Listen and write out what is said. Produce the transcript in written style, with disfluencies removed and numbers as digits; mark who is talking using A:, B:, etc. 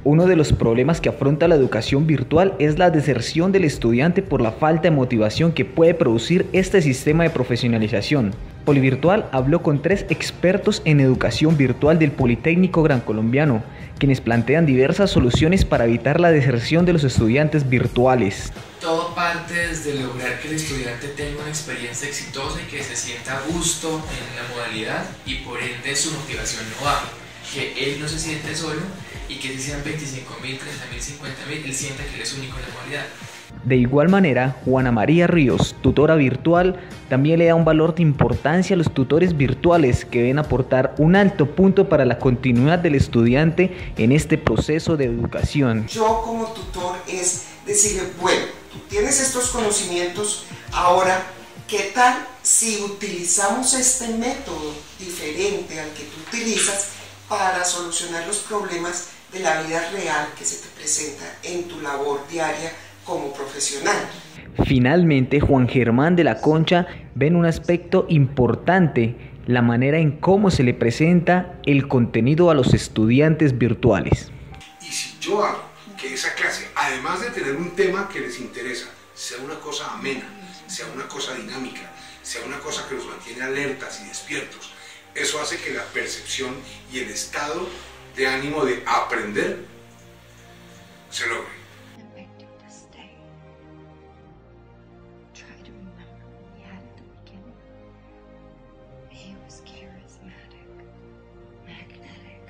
A: Uno de los problemas que afronta la educación virtual es la deserción del estudiante por la falta de motivación que puede producir este sistema de profesionalización. Polivirtual habló con 3 expertos en educación virtual del Politécnico Gran Colombiano, quienes plantean diversas soluciones para evitar la deserción de los estudiantes virtuales.
B: Todo parte desde lograr que el estudiante tenga una experiencia exitosa y que se sienta a gusto en la modalidad y por ende su motivación no baje, que él no se siente solo y que si sean 25.000, 30.000, 50.000, él sienta que él es único en la modalidad.
A: De igual manera, Juana María Ríos, tutora virtual, también le da un valor de importancia a los tutores virtuales que deben aportar un alto punto para la continuidad del estudiante en este proceso de educación.
C: Yo como tutor es decirle, bueno, tú tienes estos conocimientos, ahora, ¿qué tal si utilizamos este método diferente al que tú utilizas para solucionar los problemas de la vida real que se te presenta en tu labor diaria como profesional?
A: Finalmente, Juan Germán de la Concha ve en un aspecto importante la manera en cómo se le presenta el contenido a los estudiantes virtuales.
D: Y si yo hago que esa clase, además de tener un tema que les interesa, sea una cosa amena, sea una cosa dinámica, sea una cosa que los mantiene alertas y despiertos, eso hace que la percepción y el estado de ánimo de aprender